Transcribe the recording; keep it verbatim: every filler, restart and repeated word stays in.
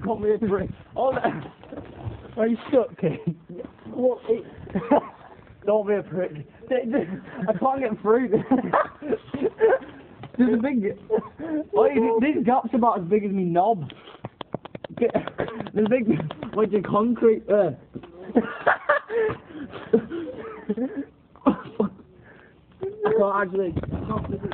Call me a prick. Oh, no. Are you stuck, King? Well, it... Don't be a prick. I can't get through. There's a big... Oh, this gap's about as big as me knob. There's a big wedge of concrete there. I can't actually...